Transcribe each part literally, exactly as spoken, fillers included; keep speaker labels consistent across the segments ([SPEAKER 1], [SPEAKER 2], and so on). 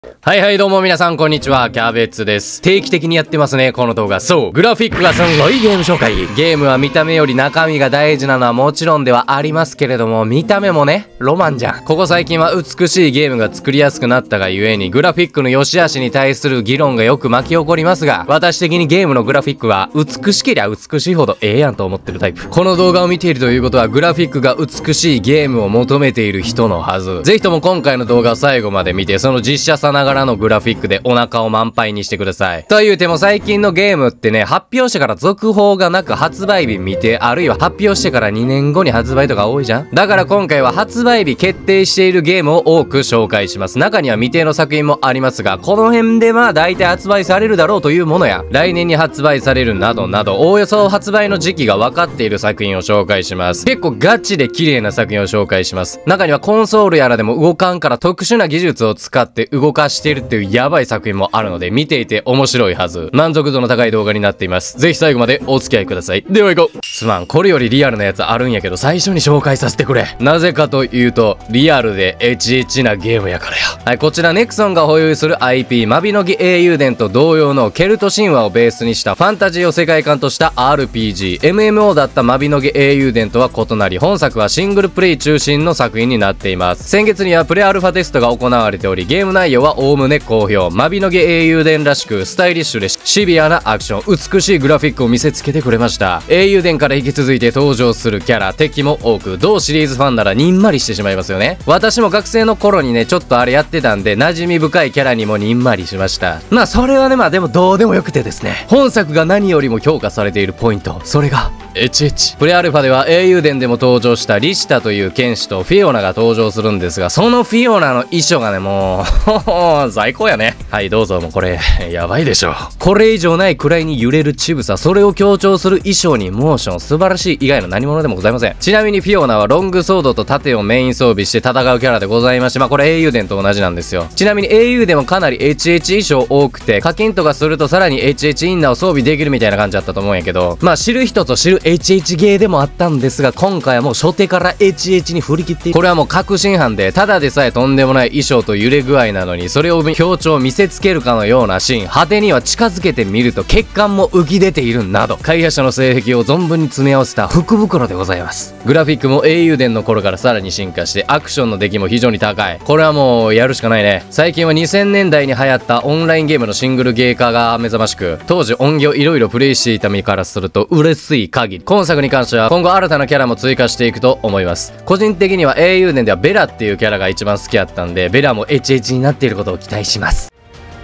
[SPEAKER 1] はいはいどうも皆さんこんにちは、キャベツです。定期的にやってますねこの動画。そう、グラフィックがすんごいゲーム紹介。ゲームは見た目より中身が大事なのはもちろんではありますけれども、見た目もねロマンじゃん。ここ最近は美しいゲームが作りやすくなったがゆえにグラフィックの良し悪しに対する議論がよく巻き起こりますが、私的にゲームのグラフィックは美しけりゃ美しいほどええやんと思ってるタイプ。この動画を見ているということはグラフィックが美しいゲームを求めている人のはず。ぜひとも今回の動画を最後まで見て、その実写さながらのグラフィックでお腹を満杯にしてください。というても最近のゲームってね、発表してから続報がなく発売日見て、あるいは発表してからにねんごに発売とか多いじゃん。だから今回は発売日決定しているゲームを多く紹介します。中には未定の作品もありますが、この辺でまあ大体発売されるだろうというものや、来年に発売されるなどなど、おおよそ発売の時期が分かっている作品を紹介します。結構ガチで綺麗な作品を紹介します。中にはコンソールやらでも動かんから特殊な技術を使って動かしているっていうやばい作品もあるので、見ていて面白いはず。満足度の高い動画になっています。ぜひ最後までお付き合いください。では行こう。すまん、これよりリアルなやつあるんやけど最初に紹介させてくれ。なぜかというとリアルでエチエチなゲームやからや。はい、こちらネクソンが保有する アイピー マビノギ英雄伝と同様のケルト神話をベースにしたファンタジーを世界観とした アールピージー。 エムエムオー だったマビノギ英雄伝とは異なり、本作はシングルプレイ中心の作品になっています。先月にはプレアルファテストが行われており、ゲーム内容はおおむね好評。マビノギ英雄伝らしくスタイリッシュでシビアなアクション、美しいグラフィックを見せつけてくれました。英雄伝から引き続いて登場するキャラ敵も多く、同シリーズファンならにんまりしてしまいますよね。私も学生の頃にねちょっとあれやってたんで馴染み深いキャラにもにんまりしました。まあそれはね、まあでもどうでもよくてですね、本作が何よりも評価されているポイント、それがエチエチ。プレアルファでは英雄伝でも登場したリシタという剣士とフィオナが登場するんですが、そのフィオナの衣装がねもう最高やね。はいどうぞ。もうこれやばいでしょ。これ以上ないくらいに揺れる乳房、それを強調する衣装にモーション、素晴らしい以外の何者でもございません。ちなみにフィオナはロングソードと盾をメイン装備して戦うキャラでございまして、まあこれ英雄伝と同じなんですよ。ちなみに英雄伝もかなり エイチエイチ 衣装多くて、課金とかするとさらに エイチエイチ インナーを装備できるみたいな感じだったと思うんやけど、まあ知る人ぞ知る エイチエイチ ゲーでもあったんですが、今回はもう初手から エイチエイチ に振り切っている。これはもう確信犯で、ただでさえとんでもない衣装と揺れ具合なのに、それを強調見せつけるかのようなシーン、果てには近づけてみると血管も浮き出ているなど、開発者の性癖を存分に詰め合わせた福袋でございます。グラフィックも英雄伝の頃からさらに進化して、アクションの出来も非常に高い。これはもうやるしかないね。最近はにせんねんだいに流行ったオンラインゲームのシングルゲー化が目覚ましく、当時音源をいろいろプレイしていた身からすると嬉しい限り。今作に関しては今後新たなキャラも追加していくと思います。個人的には英雄伝ではベラっていうキャラが一番好きやったんで、ベラもエイチエイチになっていることを期待します。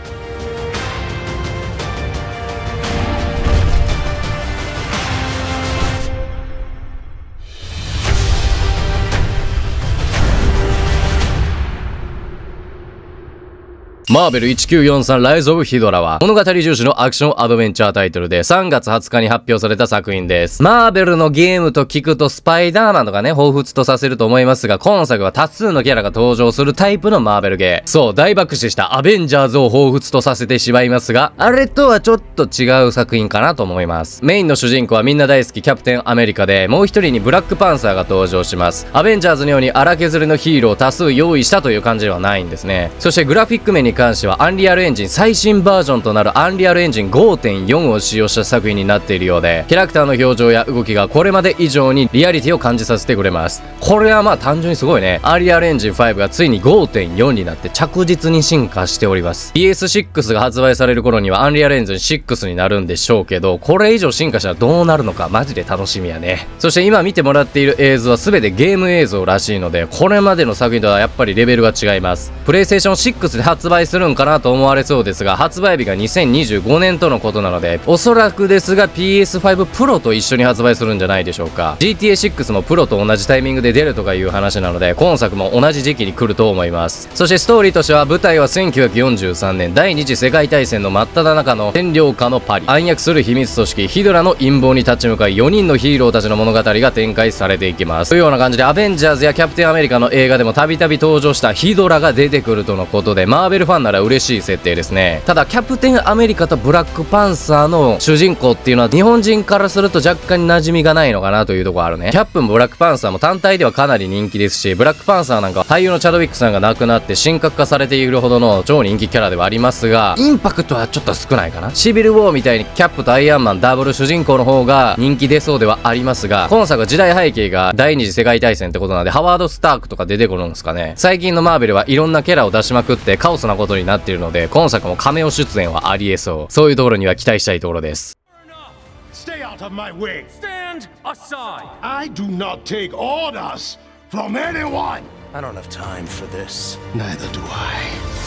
[SPEAKER 1] マーベルせんきゅうひゃくよんじゅうさんライズ・オブ・ヒドラは物語重視のアクションアドベンチャータイトルでさんがつはつかに発表された作品です。マーベルのゲームと聞くとスパイダーマンとかね彷彿とさせると思いますが、今作は多数のキャラが登場するタイプのマーベルゲー。そう、大爆死したアベンジャーズを彷彿とさせてしまいますが、あれとはちょっと違う作品かなと思います。メインの主人公はみんな大好きキャプテンアメリカで、もう一人にブラックパンサーが登場します。アベンジャーズのように荒削りのヒーローを多数用意したという感じではないんですね。そしてグラフィック面に関してはアンリアルエンジン最新バージョンとなるアンリアルエンジン ごてんよん を使用した作品になっているようで、キャラクターの表情や動きがこれまで以上にリアリティを感じさせてくれます。これはまあ単純にすごいね。アンリアルエンジンごがついに ごてんよん になって着実に進化しております。ピーエスシックス が発売される頃にはアンリアルエンジンろくになるんでしょうけど、これ以上進化したらどうなるのかマジで楽しみやね。そして今見てもらっている映像は全てゲーム映像らしいので、これまでの作品とはやっぱりレベルが違います。プレイステーションシックスで発売するんかなと思われそうですが、発売日がにせんにじゅうごねんとのことなので、おそらくですが ピーエスファイブ Pro と一緒に発売するんじゃないでしょうか。 ジーティーエーシックス も Pro と同じタイミングで出るとかいう話なので、今作も同じ時期に来ると思います。そしてストーリーとしては、舞台はせんきゅうひゃくよんじゅうさんねん第二次世界大戦の真っ只中の占領下のパリ。暗躍する秘密組織ヒドラの陰謀に立ち向かい、よにんのヒーローたちの物語が展開されていきます。というような感じで、アベンジャーズやキャプテンアメリカの映画でもたびたび登場したヒドラが出てくるとのことで、マーベルファァンなら嬉しい設定ですね。ただキャプテンアメリカとブラックパンサーの主人公っていうのは日本人からすると若干馴染みがないのかなというところあるね。キャップもブラックパンサーも単体ではかなり人気ですし、ブラックパンサーなんか俳優のチャドウィックさんが亡くなって神格化されているほどの超人気キャラではありますが、インパクトはちょっと少ないかな。シビルウォーみたいにキャップとアイアンマンダブル主人公の方が人気出そうではありますが、今作は時代背景が第二次世界大戦ってことなんでハワード・スタークとか出てくるんですかね。最近のマーベルはいろんなキャラを出しまくってカオスなことになっているので、今作もカメオ出演はありえそう。そういうところには期待したいところです。
[SPEAKER 2] Stay out of my way. Stand aside. I do not take orders from anyone. I don't have time for this. Neither do I.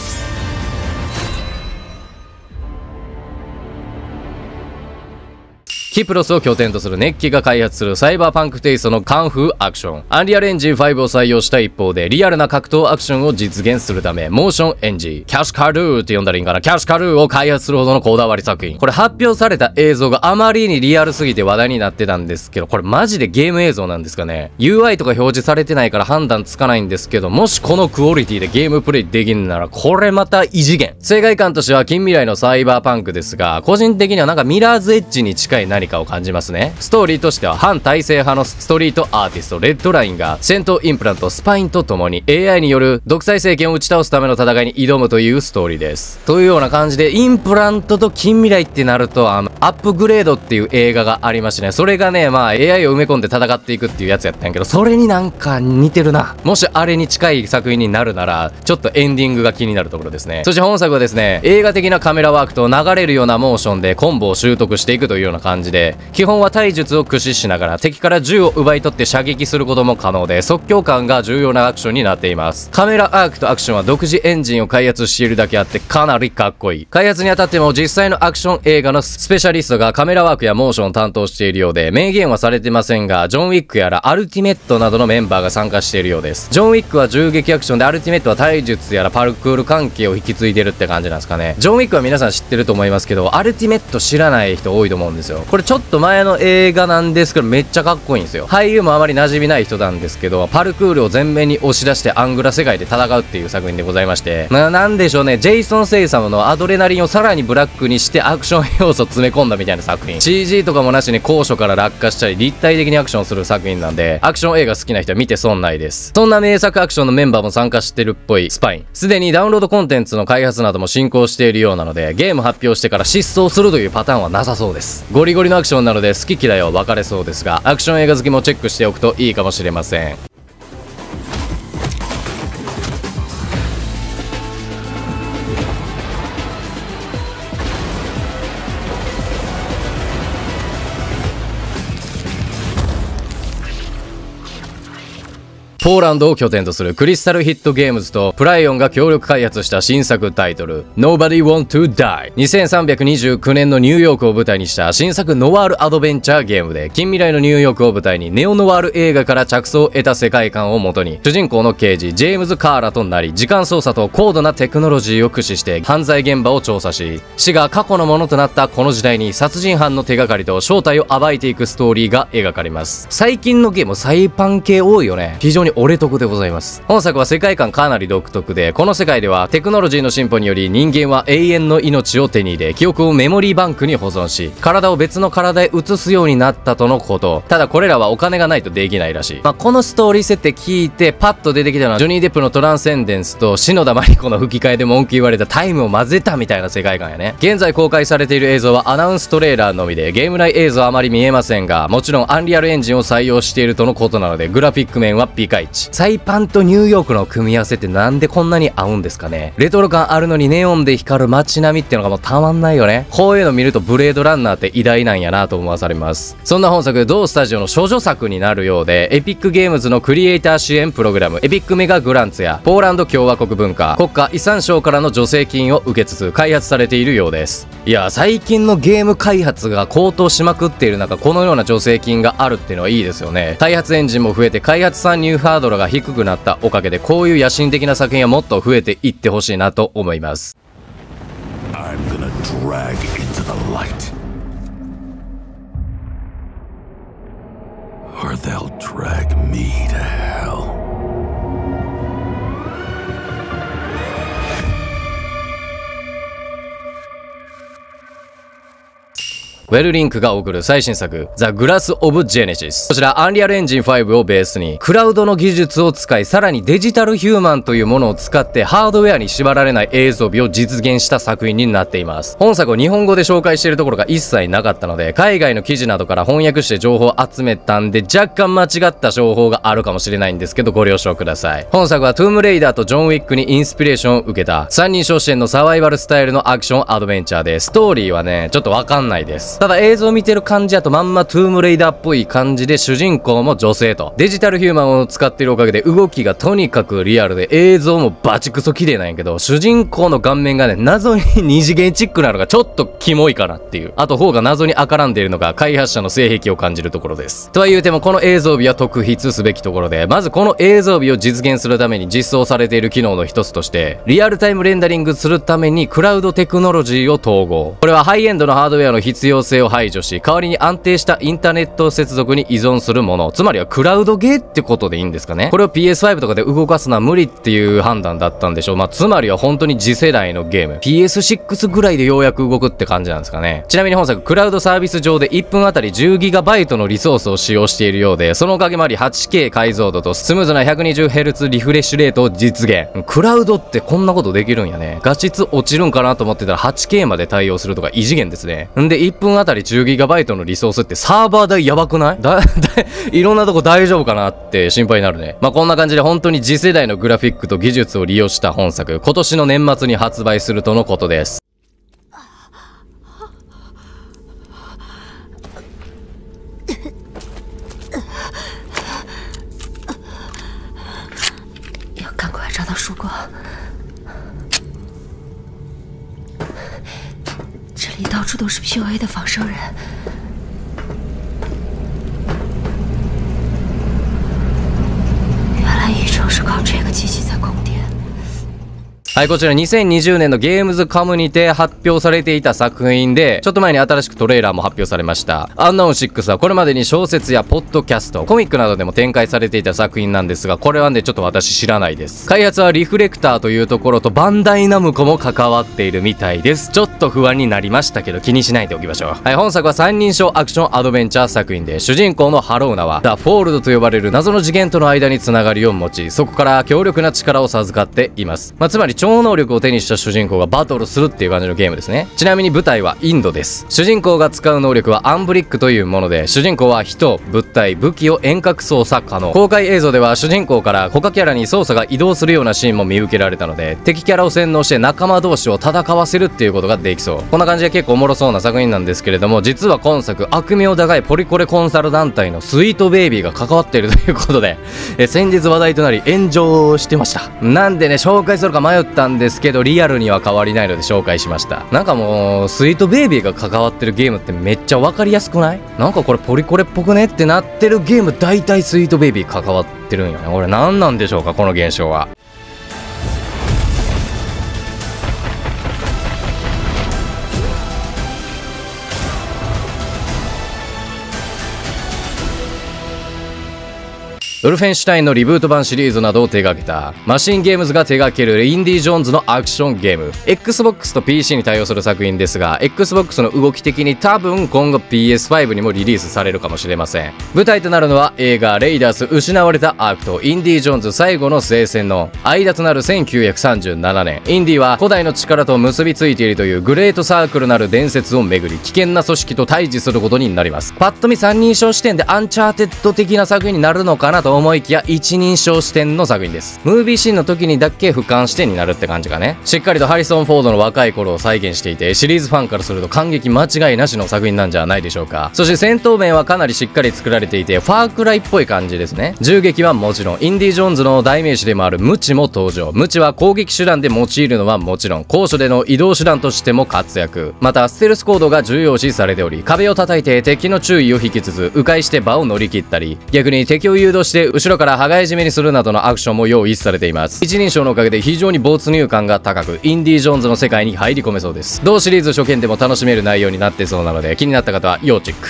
[SPEAKER 1] キプロスを拠点とするネッキが開発するサイバーパンクテイストのカンフーアクション。アンリアルエンジンファイブを採用した一方で、リアルな格闘アクションを実現するため、モーションエンジン、キャッシュカルーって呼んだらいいんかな、キャッシュカルーを開発するほどのこだわり作品。これ発表された映像があまりにリアルすぎて話題になってたんですけど、これマジでゲーム映像なんですかね。ユーアイ とか表示されてないから判断つかないんですけど、もしこのクオリティでゲームプレイできんなら、これまた異次元。世界観としては近未来のサイバーパンクですが、個人的にはなんかミラーズエッジに近い何かを感じますね。ストーリーとしては反体制派のストリートアーティストレッドラインが戦闘インプラントスパインとともに エーアイ による独裁政権を打ち倒すための戦いに挑むというストーリーです。というような感じで、インプラントと近未来ってなると、あのアップグレードっていう映画がありましてね、それがね、まあ エーアイ を埋め込んで戦っていくっていうやつやったんやけど、それになんか似てるな。もしあれに近い作品になるなら、ちょっとエンディングが気になるところですね。そして本作はですね、映画的なカメラワークと流れるようなモーションでコンボを習得していくというような感じで、基本は体術を駆使しながら敵から銃を奪い取って射撃することも可能で、即興感が重要なアクションになっています。カメラアークとアクションは独自エンジンを開発しているだけあってかなりかっこいい。開発にあたっても実際のアクション映画のスペシャリストがカメラワークやモーションを担当しているようで、明言はされてませんが、ジョン・ウィックやらアルティメットなどのメンバーが参加しているようです。ジョン・ウィックは銃撃アクションで、アルティメットは体術やらパルクール関係を引き継いでるって感じなんですかね。ジョン・ウィックは皆さん知ってると思いますけど、アルティメット知らない人多いと思うんですよ。これちょっと前の映画なんですけど、めっちゃかっこいいんですよ。俳優もあまり馴染みない人なんですけど、パルクールを前面に押し出してアングラ世界で戦うっていう作品でございまして、な、なんでしょうね、ジェイソン・セイサムのアドレナリンをさらにブラックにしてアクション要素詰め込んだみたいな作品。シージー とかもなしに高所から落下したり立体的にアクションする作品なんで、アクション映画好きな人は見て損ないです。そんな名作アクションのメンバーも参加してるっぽいスパイン。すでにダウンロードコンテンツの開発なども進行しているようなので、ゲーム発表してから失踪するというパターンはなさそうです。ゴリゴリのアクションなので好き嫌いは分かれそうですが、アクション映画好きもチェックしておくといいかもしれません。ポーランドを拠点とするクリスタルヒットゲームズとプライオンが協力開発した新作タイトル Nobody Want to Die。にせんさんびゃくにじゅうきゅうねんのニューヨークを舞台にした新作ノワールアドベンチャーゲームで、近未来のニューヨークを舞台にネオノワール映画から着想を得た世界観をもとに、主人公の刑事ジェームズ・カーラとなり、時間操作と高度なテクノロジーを駆使して犯罪現場を調査し、死が過去のものとなったこの時代に殺人犯の手がかりと正体を暴いていくストーリーが描かれます。最近のゲームサイパン系多いよね。非常に俺得でございます。本作は世界観かなり独特で、この世界ではテクノロジーの進歩により人間は永遠の命を手に入れ、記憶をメモリーバンクに保存し、体を別の体へ移すようになったとのこと。ただこれらはお金がないとできないらしい。まあ、このストーリー設定聞いてパッと出てきたのはジョニー・デップのトランセンデンスと篠田麻里子の吹き替えで文句言われたタイムを混ぜたみたいな世界観やね。現在公開されている映像はアナウンストレーラーのみで、ゲーム内映像はあまり見えませんが、もちろんアンリアルエンジンを採用しているとのことなので、グラフィック面はピカイチ。サイパンとニューヨークの組み合わせってなんでこんなに合うんですかね。レトロ感あるのにネオンで光る街並みってのがもうたまんないよね。こういうの見るとブレードランナーって偉大なんやなと思わされます。そんな本作、同スタジオの処女作になるようで、エピックゲームズのクリエイター支援プログラムエピックメガグランツやポーランド共和国文化国家遺産省からの助成金を受けつつ開発されているようです。いや、最近のゲーム開発が高騰しまくっている中、このような助成金があるっていうのはいいですよね。開発エンジンも増えて開発参入ハードルが低くなったおかげで、こういう野心的な作品はもっと増えていってほしいなと思います。
[SPEAKER 2] I'm gonna drag into the light, or they'll drag me to hell.
[SPEAKER 1] ウェルリンクが送る最新作、ザ・グラス・オブ・ジェネシス。こちら、アンリアルエンジンファイブをベースに、クラウドの技術を使い、さらにデジタルヒューマンというものを使って、ハードウェアに縛られない映像美を実現した作品になっています。本作を日本語で紹介しているところが一切なかったので、海外の記事などから翻訳して情報を集めたんで、若干間違った情報があるかもしれないんですけど、ご了承ください。本作はトゥームレイダーとジョン・ウィックにインスピレーションを受けた、三人称視点のサバイバルスタイルのアクションアドベンチャーで、ストーリーはね、ちょっとわかんないです。ただ映像を見てる感じだとまんまトゥームレイダーっぽい感じで、主人公も女性と。デジタルヒューマンを使っているおかげで動きがとにかくリアルで、映像もバチクソ綺麗なんやけど、主人公の顔面がね、謎に二次元チックなのがちょっとキモいかなっていう。あと方が謎に赤らんでいるのが開発者の性癖を感じるところです。とは言うてもこの映像美は特筆すべきところで、まずこの映像美を実現するために実装されている機能の一つとして、リアルタイムレンダリングするためにクラウドテクノロジーを統合。これはハイエンドのハードウェアの必要性を排除し、代わりに安定したインターネット接続に依存するもの。つまりはクラウドゲーってことでいいんですかね。これを ピーエスファイブ とかで動かすのは無理っていう判断だったんでしょう。まあ、つまりは本当に次世代のゲーム。ピーエスシックス ぐらいでようやく動くって感じなんですかね。ちなみに本作、クラウドサービス上でいっぷんあたり じゅうギガバイト のリソースを使用しているようで、そのおかげもあり はちケー 解像度とスムーズな ひゃくにじゅうヘルツ リフレッシュレートを実現。クラウドってこんなことできるんやね。画質落ちるんかなと思ってたら はちケー まで対応するとか異次元ですね。んでいっぷんあたり じゅうギガバイト のリソースってサーバー代やばくない？だ、だ、いろんなとこ大丈夫かなって心配になるね。まあ、こんな感じで本当に次世代のグラフィックと技術を利用した本作、今年の年末に発売するとのことです。
[SPEAKER 3] 找到曙光，这里到处都是 P U A 的仿生人。原来宇宙是靠这个机器在供电。
[SPEAKER 1] はい、こちらにせんにじゅうねんのゲームズカムにて発表されていた作品で、ちょっと前に新しくトレーラーも発表されました。アンノーンシックスはこれまでに小説やポッドキャスト、コミックなどでも展開されていた作品なんですが、これはね、ちょっと私知らないです。開発はリフレクターというところとバンダイナムコも関わっているみたいです。ちょっと不安になりましたけど気にしないでおきましょう。はい、本作は三人称アクションアドベンチャー作品で、主人公のハローナは、ザ・フォールドと呼ばれる謎の次元との間につながりを持ち、そこから強力な力を授かっています。まあ、つまり超能力を手にした主人公がバトルするっていう感じのゲームですね。ちなみに舞台はインドです。主人公が使う能力はアンブリックというもので、主人公は人、物体、武器を遠隔操作可能。公開映像では主人公から他キャラに操作が移動するようなシーンも見受けられたので、敵キャラを洗脳して仲間同士を戦わせるっていうことができそう。こんな感じで結構おもろそうな作品なんですけれども、実は今作悪名高いポリコレコンサル団体のスイートベイビーが関わっているということで、え先日話題となり炎上してました。なんでね、紹介するか迷ったんですけど、リアルには変わりないので紹介しました。なんかもうスイートベイビーが関わってるゲームってめっちゃ分かりやすくない？なんかこれポリコレっぽくねってなってるゲーム、大体スイートベイビー関わってるんよね。これ何なんでしょうか、この現象は。ウルフェンシュタインのリブート版シリーズなどを手掛けたマシンゲームズが手掛けるインディ・ジョーンズのアクションゲーム。 Xbox と ピーシー に対応する作品ですが、 Xbox の動き的に多分今後 ピーエスファイブ にもリリースされるかもしれません。舞台となるのは映画レイダース失われたアークとインディ・ジョーンズ最後の聖戦の間となるせんきゅうひゃくさんじゅうななねん、インディは古代の力と結びついているというグレートサークルなる伝説をめぐり、危険な組織と対峙することになります。パッと見三人称視点でアンチャーテッド的な作品になるのかなと思いきや、一人称視点の作品です。ムービーシーンの時にだけ俯瞰視点になるって感じかね。しっかりとハリソン・フォードの若い頃を再現していて、シリーズファンからすると感激間違いなしの作品なんじゃないでしょうか。そして戦闘面はかなりしっかり作られていて、ファークライっぽい感じですね。銃撃はもちろん、インディ・ジョーンズの代名詞でもあるムチも登場。ムチは攻撃手段で用いるのはもちろん、高所での移動手段としても活躍。またステルスコードが重要視されており、壁を叩いて敵の注意を引きつつ迂回して場を乗り切ったり、逆に敵を誘導して後ろから羽交い締めにするなどのアクションも用意されています。一人称のおかげで非常に没入感が高く、インディ・ジョーンズの世界に入り込めそうです。同シリーズ初見でも楽しめる内容になってそうなので、気になった方は要チェック。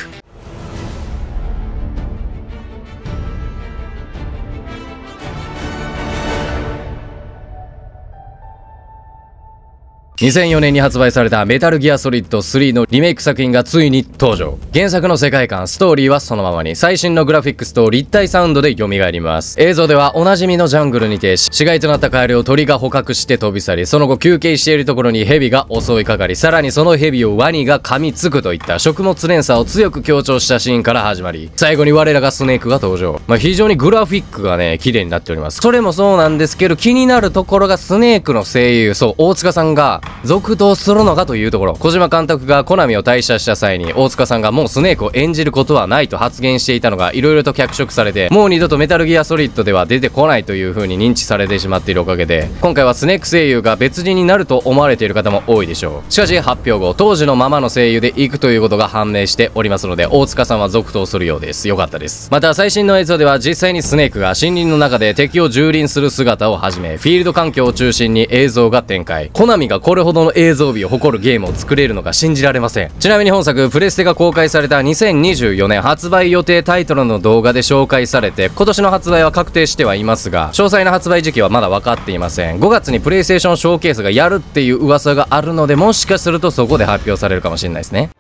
[SPEAKER 1] にせんよねんに発売されたメタルギアソリッドスリーのリメイク作品がついに登場。原作の世界観、ストーリーはそのままに、最新のグラフィックスと立体サウンドで蘇ります。映像ではおなじみのジャングルにて死骸となったカエルを鳥が捕獲して飛び去り、その後休憩しているところにヘビが襲いかかり、さらにそのヘビをワニが噛みつくといった食物連鎖を強く強調したシーンから始まり、最後に我らがスネークが登場。まあ、非常にグラフィックがね綺麗になっております。それもそうなんですけど、気になるところがスネークの声優、そう大塚さんが続投するのかというところ。小島監督がコナミを退社した際に大塚さんがもうスネークを演じることはないと発言していたのが色々と脚色されて、もう二度とメタルギアソリッドでは出てこないという風に認知されてしまっているおかげで、今回はスネーク声優が別人になると思われている方も多いでしょう。しかし発表後、当時のままの声優で行くということが判明しておりますので、大塚さんは続投するようです。よかったです。また最新の映像では実際にスネークが森林の中で敵を蹂躙する姿をはじめ、フィールド環境を中心に映像が展開。コナミがこれほどの映像美を誇るゲームを作れるのが信じられません。ちなみに本作プレステが公開されたにせんにじゅうよねん発売予定タイトルの動画で紹介されて、今年の発売は確定してはいますが、詳細な発売時期はまだ分かっていません。ごがつにプレイステーションショーケースがやるっていう噂があるので、もしかするとそこで発表されるかもしれないですね。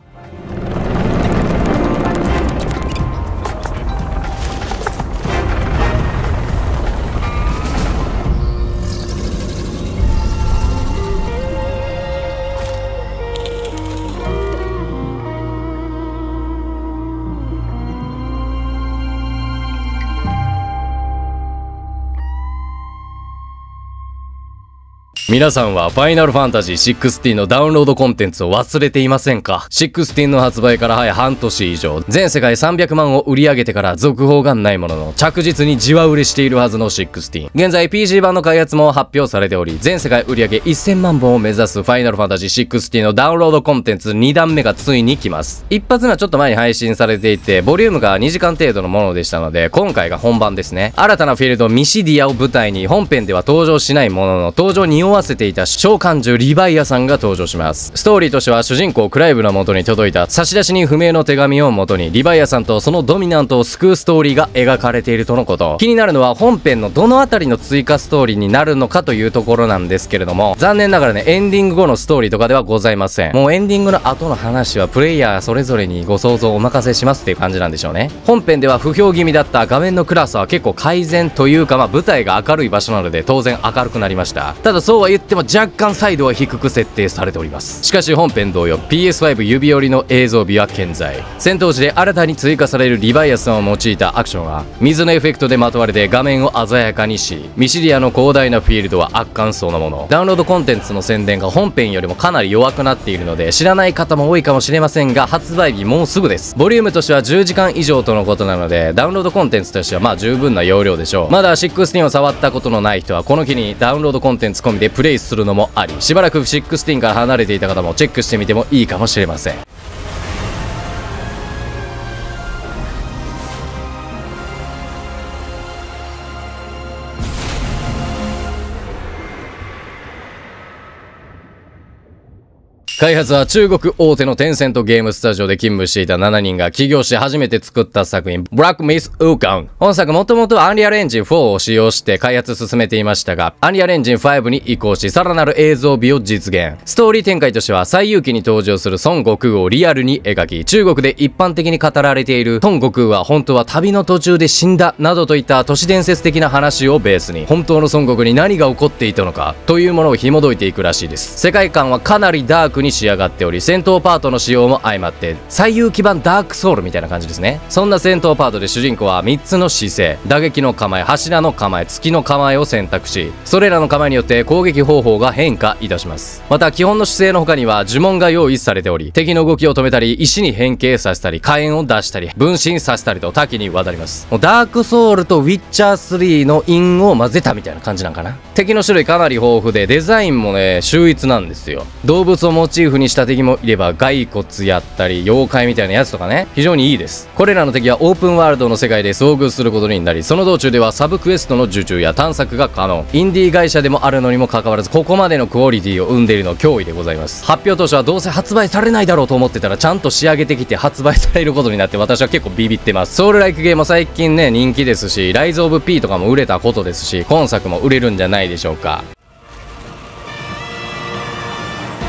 [SPEAKER 1] 皆さんはファイナルファンタジーじゅうろくのダウンロードコンテンツを忘れていませんか？ じゅうろく の発売から早半年以上、全世界さんびゃくまんを売り上げてから続報がないものの、着実にじわ売れしているはずのじゅうろく。現在 ピーシー 版の開発も発表されており、全世界売り上げせんまんぼんを目指すファイナルファンタジーじゅうろくのダウンロードコンテンツにだんめがついに来ます。一発目はちょっと前に配信されていて、ボリュームがにじかん程度のものでしたので、今回が本番ですね。新たなフィールドミシディアを舞台に、本編では登場しないものの、登場に匂わせていた召喚獣リヴァイアさんが登場します。ストーリーとしては主人公クライブの元に届いた差出人不明の手紙を元に、リヴァイアさんとそのドミナントを救うストーリーが描かれているとのこと。気になるのは本編のどのあたりの追加ストーリーになるのかというところなんですけれども、残念ながらね、エンディング後のストーリーとかではございません。もうエンディングの後の話はプレイヤーそれぞれにご想像お任せしますっていう感じなんでしょうね。本編では不評気味だった画面の暗さは結構改善というか、まあ舞台が明るい場所なので当然明るくなりました。ただそうは言っても若干サイドは低く設定されております。しかし本編同様 ピーエスファイブ 指折りの映像美は健在。戦闘時で新たに追加されるリヴァイアさんを用いたアクションは水のエフェクトでまとわれて画面を鮮やかにし、ミシリアの広大なフィールドは圧巻そうなもの。ダウンロードコンテンツの宣伝が本編よりもかなり弱くなっているので、知らない方も多いかもしれませんが、発売日もうすぐです。ボリュームとしてはじゅうじかん以上とのことなので、ダウンロードコンテンツとしてはまあ十分な容量でしょう。まだじゅうろくを触ったことのない人はこの機にダウンロードコンテンツ込みでプレイするのもあり、しばらくじゅうろくから離れていた方もチェックしてみてもいいかもしれません。開発は中国大手のテンセントゲームスタジオで勤務していたしちにんが起業して初めて作った作品、ブラックミス・ウーカン。本作もともとはアンリアルエンジンフォーを使用して開発進めていましたが、アンリアルエンジンファイブに移行し、さらなる映像美を実現。ストーリー展開としては、最遊記に登場する孫悟空をリアルに描き、中国で一般的に語られている孫悟空は本当は旅の途中で死んだ、などといった都市伝説的な話をベースに、本当の孫悟空に何が起こっていたのか、というものを紐解いていくらしいです。世界観はかなりダークに仕上がっており、戦闘パートの使用も相まって最遊記版ダークソウルみたいな感じですね。そんな戦闘パートで主人公はみっつの姿勢、打撃の構え、柱の構え、突きの構えを選択し、それらの構えによって攻撃方法が変化いたします。また基本の姿勢の他には呪文が用意されており、敵の動きを止めたり、石に変形させたり、火炎を出したり、分身させたりと多岐にわたります。もうダークソウルとウィッチャースリーの韻を混ぜたみたいな感じなんかな。敵の種類かなり豊富で、デザインもね秀逸なんですよ。動物をモチーフにした敵もいれば、骸骨やったり妖怪みたいなやつとかね、非常にいいです。これらの敵はオープンワールドの世界で遭遇することになり、その道中ではサブクエストの受注や探索が可能。インディー会社でもあるのにもかかわらず、ここまでのクオリティを生んでいるの脅威でございます。発表当初はどうせ発売されないだろうと思ってたら、ちゃんと仕上げてきて発売されることになって、私は結構ビビってます。ソウルライクゲームも最近ね人気ですし、ライズオブ P とかも売れたことですし、今作も売れるんじゃないでしょうか。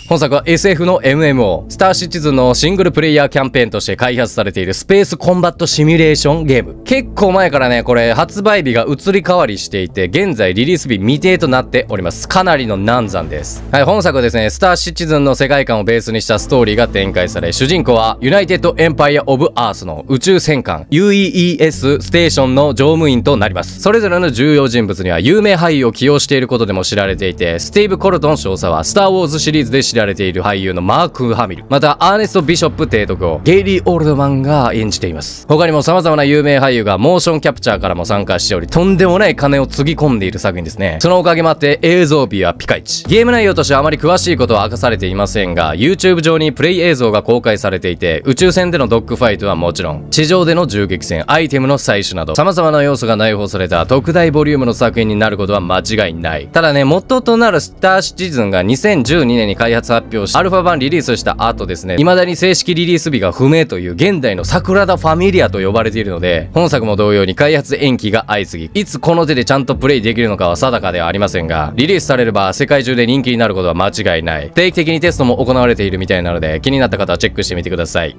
[SPEAKER 1] 本作は エスエフ の エムエムオー、スターシチズンのシングルプレイヤーキャンペーンとして開発されているスペースコンバットシミュレーションゲーム。結構前からね、これ発売日が移り変わりしていて、現在リリース日未定となっております。かなりの難産です。はい、本作はですね、スターシチズンの世界観をベースにしたストーリーが展開され、主人公はユナイテッドエンパイアオブアースの宇宙戦艦 ユーイーイーエス ステーションの乗務員となります。それぞれの重要人物には有名俳優を起用していることでも知られていて、スティーブ・コルトン少佐はスター・ウォーズシリーズで知られている俳優のマーク・ハミル、またアーネスト・ビショップ提督をゲイリー・オールドマンが演じています。他にも様々な有名俳優がモーションキャプチャーからも参加しており、とんでもない金をつぎ込んでいる作品ですね。そのおかげもあって映像美はピカイチ。ゲーム内容としてはあまり詳しいことは明かされていませんが、 YouTube 上にプレイ映像が公開されていて、宇宙船でのドッグファイトはもちろん、地上での銃撃戦、アイテムの採取など様々な要素が内包された特大ボリュームの作品になることは間違いない。ただね、元となるスターシチズンがにせんじゅうにねんに開発発表し、アルファ版リリースした後ですね、未だに正式リリース日が不明という現代の桜田ファミリアと呼ばれているので、本作も同様に開発延期が相次ぎ、いつこの手でちゃんとプレイできるのかは定かではありませんが、リリースされれば世界中で人気になることは間違いない。定期的にテストも行われているみたいなので、気になった方はチェックしてみてください。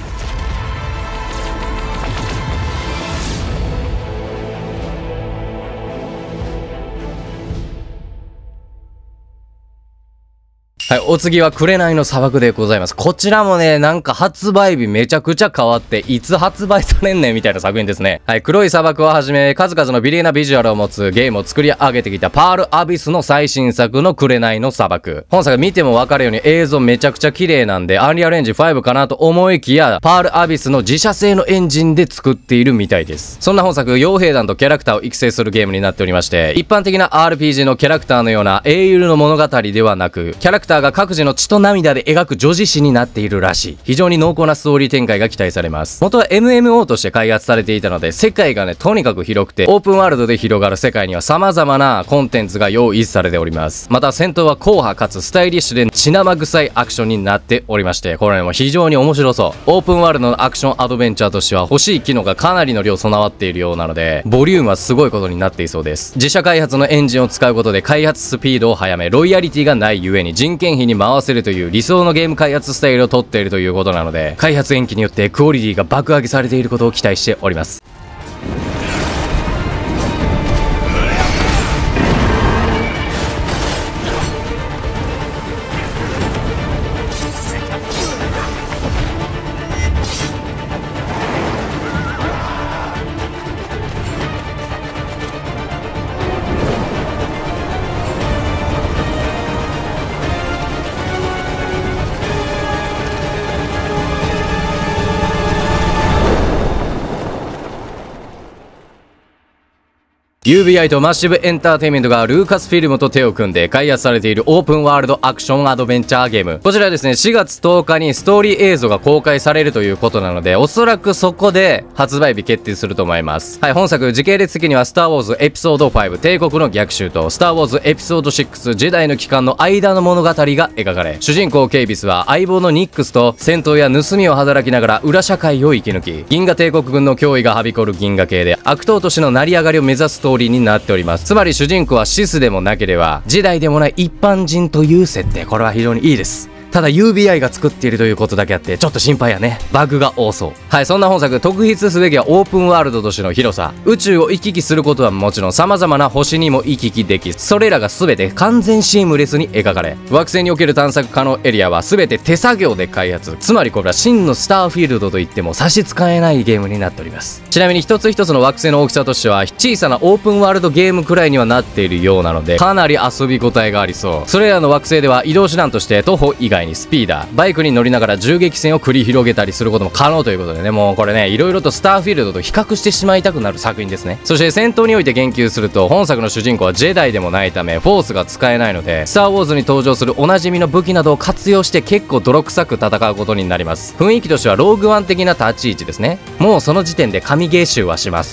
[SPEAKER 1] はい、お次は紅の砂漠でございます。こちらもね、なんか発売日めちゃくちゃ変わって、いつ発売されんねんみたいな作品ですね。はい、黒い砂漠をはじめ、数々の美麗なビジュアルを持つゲームを作り上げてきたパールアビスの最新作の紅の砂漠。本作見てもわかるように映像めちゃくちゃ綺麗なんで、アンリアルエンジンファイブかなと思いきや、パールアビスの自社製のエンジンで作っているみたいです。そんな本作、傭兵団とキャラクターを育成するゲームになっておりまして、一般的な アールピージー のキャラクターのような英雄の物語ではなく、キャラクターが各自の血と涙で描く女子誌になっているらしい。非常に濃厚なストーリー展開が期待されます。元は エムエムオー として開発されていたので、世界がね、とにかく広くて、オープンワールドで広がる世界には様々なコンテンツが用意されております。また戦闘は硬派かつスタイリッシュで血生臭いアクションになっておりまして、これも非常に面白そう。オープンワールドのアクションアドベンチャーとしては欲しい機能がかなりの量備わっているようなので、ボリュームはすごいことになっていそうです。自社開発のエンジンを使うことで開発スピードを速め、ロイヤリティがないゆえに人件費に回せるという理想のゲーム開発スタイルをとっているということなので、開発延期によってクオリティが爆上げされていることを期待しております。ユービーアイ とマッシブエンターテインメントがルーカスフィルムと手を組んで開発されているオープンワールドアクションアドベンチャーゲーム。こちらはですね、しがつとおかにストーリー映像が公開されるということなので、おそらくそこで発売日決定すると思います。はい、本作時系列的にはスターウォーズエピソードファイブ帝国の逆襲とスターウォーズエピソードシックスジェダイの帰還の間の物語が描かれ、主人公ケイビスは相棒のニックスと戦闘や盗みを働きながら裏社会を生き抜き、銀河帝国軍の脅威がはびこる銀河系で悪党としての成り上がりを目指すストーリーになっております。つまり主人公はシスでもなければジェダイでもない一般人という設定。これは非常にいいです。ただ ユービーアイ が作っているということだけあってちょっと心配やね。バグが多そう。はい、そんな本作特筆すべきはオープンワールドとしての広さ。宇宙を行き来することはもちろん様々な星にも行き来でき、それらが全て完全シームレスに描かれ、惑星における探索可能エリアは全て手作業で開発。つまりこれは真のスターフィールドといっても差し支えないゲームになっております。ちなみに一つ一つの惑星の大きさとしては小さなオープンワールドゲームくらいにはなっているようなので、かなり遊び応えがありそう。それらの惑星では移動手段として徒歩以外にスピーダー、バイクに乗りながら銃撃戦を繰り広げたりすることも可能ということでね、もうこれね、いろいろとスターフィールドと比較してしまいたくなる作品ですね。そして戦闘において言及すると、本作の主人公はジェダイでもないためフォースが使えないので、スター・ウォーズに登場するおなじみの武器などを活用して結構泥臭く戦うことになります。雰囲気としてはローグワン的な立ち位置ですね。もうその時点で神ゲー集はします。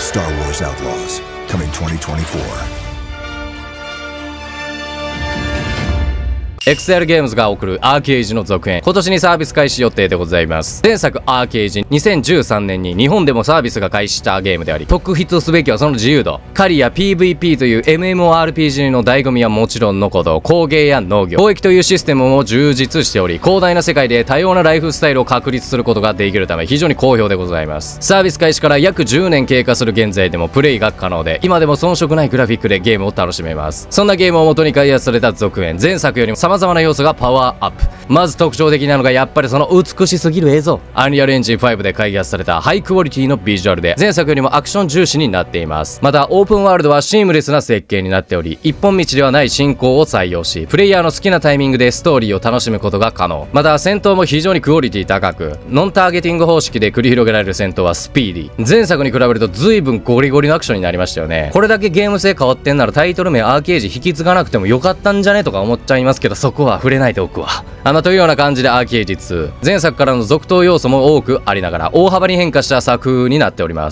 [SPEAKER 2] Star Wars Outlaws, coming twenty twenty-four.
[SPEAKER 1] エックスエル ゲームズが送るアーケージの続編、今年にサービス開始予定でございます。前作アーケージ、にせんじゅうさんねんに日本でもサービスが開始したゲームであり、特筆すべきはその自由度。狩りや ピーブイピー という エムエムオーアールピージー の醍醐味はもちろんのこと、工芸や農業、貿易というシステムも充実しており、広大な世界で多様なライフスタイルを確立することができるため非常に好評でございます。サービス開始から約じゅうねん経過する現在でもプレイが可能で、今でも遜色ないグラフィックでゲームを楽しめます。そんなゲームを元に開発された続編、前作よりも様々な要素がパワーアップ。まず特徴的なのがやっぱりその美しすぎる映像。アンリアルエンジンファイブで開発されたハイクオリティのビジュアルで前作よりもアクション重視になっています。またオープンワールドはシームレスな設計になっており、一本道ではない進行を採用し、プレイヤーの好きなタイミングでストーリーを楽しむことが可能。また戦闘も非常にクオリティ高く、ノンターゲティング方式で繰り広げられる戦闘はスピーディー。前作に比べると随分ゴリゴリのアクションになりましたよね。これだけゲーム性変わってんならタイトル名アーケージ引き継がなくてもよかったんじゃねとか思っちゃいますけど、そこは触れないでおくわ。あのというような感じでアーケージツー、前作からの続投要素も多くありながら大幅に変化した作風になっております。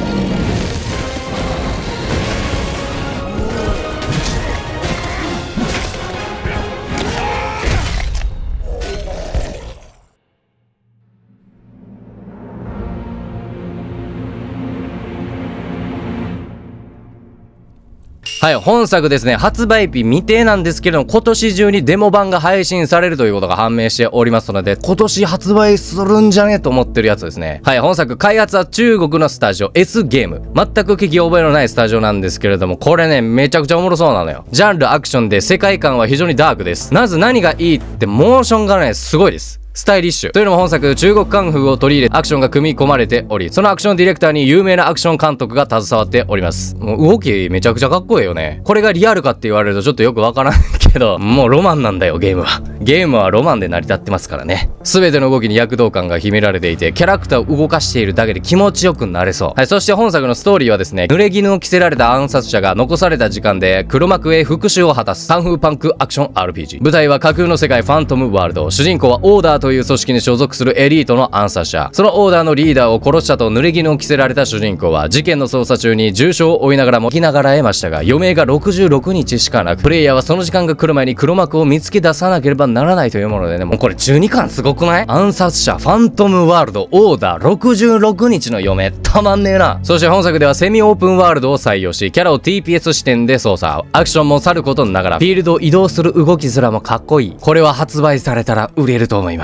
[SPEAKER 1] はい、本作ですね、発売日未定なんですけれども、今年中にデモ版が配信されるということが判明しておりますので、今年発売するんじゃねと思ってるやつですね。はい、本作開発は中国のスタジオ S ゲーム。全く聞き覚えのないスタジオなんですけれども、これね、めちゃくちゃおもろそうなのよ。ジャンルアクションで世界観は非常にダークです。まず何がいいって、モーションがね、すごいです。スタイリッシュ。というのも本作、中国カンフーを取り入れ、アクションが組み込まれており、そのアクションディレクターに有名なアクション監督が携わっております。もう動きめちゃくちゃかっこいいよね。これがリアルかって言われるとちょっとよくわからんけど、もうロマンなんだよ、ゲームは。ゲームはロマンで成り立ってますからね。すべての動きに躍動感が秘められていて、キャラクターを動かしているだけで気持ちよくなれそう。はい、そして本作のストーリーはですね、濡れ衣を着せられた暗殺者が残された時間で黒幕へ復讐を果たすカンフーパンクアクション アールピージー。舞台は架空の世界ファントムワールド。主人公はオーダーという組織に所属するエリートの暗殺者。そのオーダーのリーダーを殺したと濡れ衣を着せられた主人公は事件の捜査中に重傷を負いながらも生きながら得ましたが、余命がろくじゅうろくにちしかなく、プレイヤーはその時間が来る前に黒幕を見つけ出さなければならないというものでね、もうこれじゅうにかんすごくない？暗殺者ファントムワールドオーダーろくじゅうろくにちの余命たまんねえな。そして本作ではセミオープンワールドを採用し、キャラを ティーピーエス 視点で操作。アクションもさることながらフィールドを移動する動きすらもかっこいい。これは発売されたら売れると思います。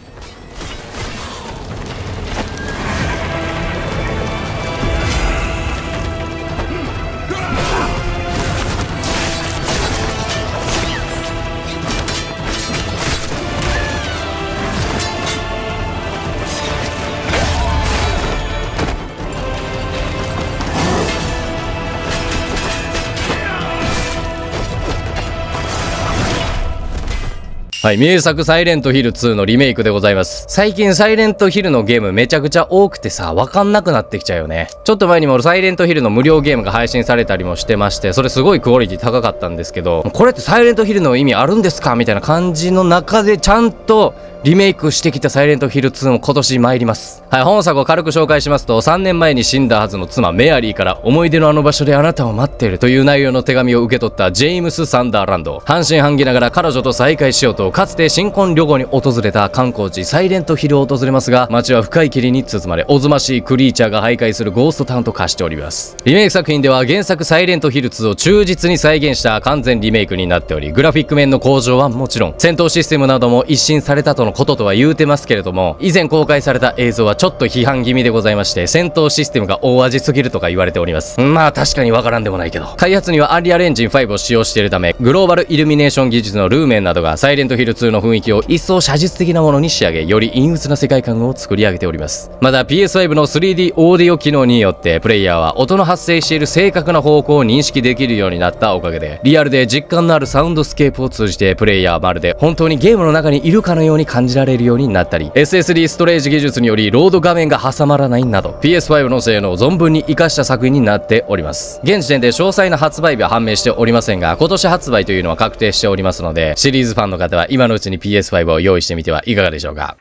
[SPEAKER 1] はい、名作サイレントヒルツーのリメイクでございます。最近サイレントヒルのゲームめちゃくちゃ多くてさ、わかんなくなってきちゃうよね。ちょっと前にもサイレントヒルの無料ゲームが配信されたりもしてまして、それすごいクオリティ高かったんですけど、これってサイレントヒルの意味あるんですかみたいな感じの中でちゃんとリメイクしてきたサイレントヒルツーも今年参ります。はい、本作を軽く紹介しますと、さんねんまえに死んだはずの妻メアリーから思い出のあの場所であなたを待っているという内容の手紙を受け取ったジェームス・サンダーランド。半信半疑ながら彼女と再会しようと、かつて新婚旅行に訪れた観光地サイレントヒルを訪れますが、街は深い霧に包まれ、おぞましいクリーチャーが徘徊するゴーストタウンと化しております。リメイク作品では原作サイレントヒルツーを忠実に再現した完全リメイクになっており、グラフィック面の向上はもちろん、戦闘システムなども一新されたとのこととは言うてますけれども、以前公開された映像はちょっと批判気味でございまして、戦闘システムが大味すぎるとか言われております。まあ確かにわからんでもないけど、開発にはアンリアルエンジンファイブを使用しているため、グローバルイルミネーション技術のルーメンなどがサイレントヒルツーの雰囲気を一層写実的なものに仕上げ、より陰鬱な世界観を作り上げております。また ピーエスファイブ の スリーディー オーディオ機能によってプレイヤーは音の発生している正確な方向を認識できるようになったおかげで、リアルで実感のあるサウンドスケープを通じてプレイヤーはまるで本当にゲームの中にいるかのように感じられるようになったり、 エスエスディー ストレージ技術によりロード画面が挟まらないなど ピーエスファイブ の性能を存分に活かした作品になっております。現時点で詳細な発売日は判明しておりませんが、今年発売というのは確定しておりますので、シリーズファンの方は今のうちに ピーエスファイブ を用意してみてはいかがでしょうか。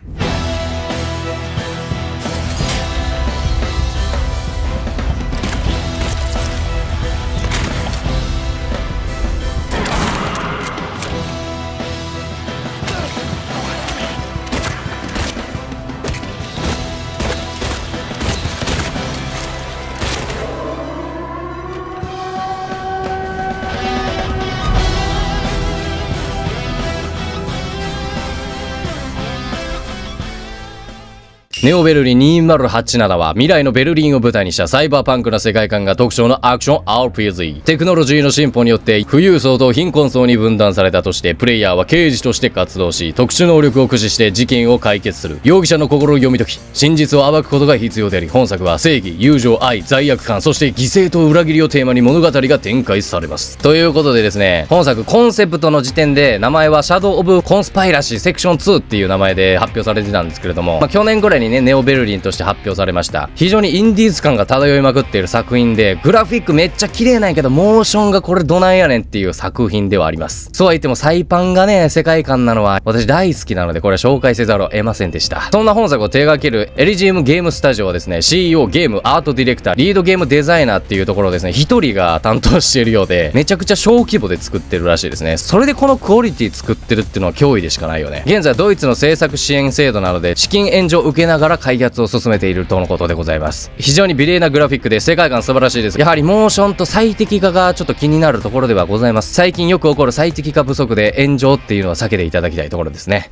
[SPEAKER 1] ネオベルリンにせんはちじゅうななは未来のベルリンを舞台にしたサイバーパンクな世界観が特徴のアクション アールピージー。テクノロジーの進歩によって富裕層と貧困層に分断されたとして、プレイヤーは刑事として活動し、特殊能力を駆使して事件を解決する。容疑者の心を読み解き、真実を暴くことが必要であり、本作は正義、友情、愛、罪悪感、そして犠牲と裏切りをテーマに物語が展開されます。ということでですね、本作コンセプトの時点で名前はシャドウ・オブ・コンスパイラシーセクションツーっていう名前で発表されてたんですけれども、まあ、去年ぐらいにね、ネオベルリンとして発表されました。非常にインディーズ感が漂いまくっている作品で、グラフィックめっちゃ綺麗なんやけど、モーションがこれどないやねんっていう作品ではあります。そうは言ってもサイパンがね、世界観なのは私大好きなので、これ紹介せざるを得ませんでした。そんな本作を手掛けるエリジウムゲームスタジオはですね、シーイーオー、ゲームアートディレクター、リードゲームデザイナーっていうところをですね、一人が担当しているようで、めちゃくちゃ小規模で作ってるらしいですね。それでこのクオリティ作ってるっていうのは脅威でしかないよね。現在ドイツの制作支援制度なので、資金援助を受けながら開発を進めているとのことでございます。非常に美麗なグラフィックで世界観素晴らしいです。やはりモーションと最適化がちょっと気になるところではございます。最近よく起こる最適化不足で炎上っていうのは避けていただきたいところですね。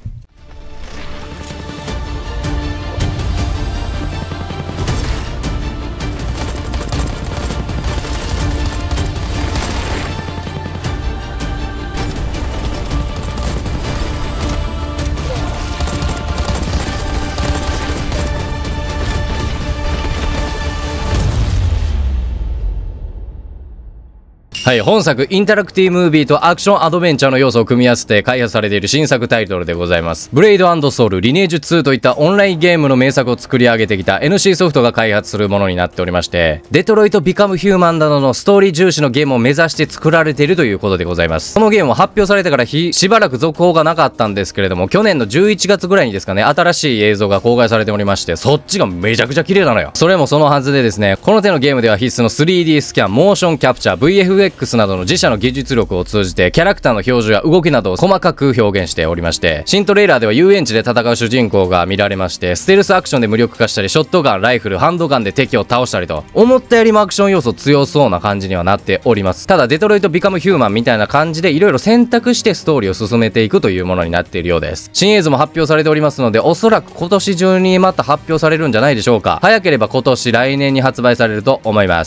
[SPEAKER 1] はい、本作インタラクティブムービーとアクションアドベンチャーの要素を組み合わせて開発されている新作タイトルでございます。ブレイド&ソウル、リネージュツーといったオンラインゲームの名作を作り上げてきた エヌシー ソフトが開発するものになっておりまして、デトロイト・ビカム・ヒューマンなどのストーリー重視のゲームを目指して作られているということでございます。このゲームは発表されてからひしばらく続報がなかったんですけれども、去年のじゅういちがつぐらいにですかね、新しい映像が公開されておりまして、そっちがめちゃくちゃ綺麗なのよ。それもそのはずでですね、この手のゲームでは必須の スリーディー スキャン、モーションキャプチャー、ブイエフエックス などの自社の技術力を通じてキャラクターの表情や動きなどを細かく表現しておりまして、新トレーラーでは遊園地で戦う主人公が見られまして、ステルスアクションで無力化したり、ショットガン、ライフル、ハンドガンで敵を倒したりと、思ったよりもアクション要素強そうな感じにはなっております。ただデトロイト・ビカム・ヒューマンみたいな感じでいろいろ選択してストーリーを進めていくというものになっているようです。新映像も発表されておりますので、おそらく今年中にまた発表されるんじゃないでしょうか。早ければ今年来年に発売されると思います。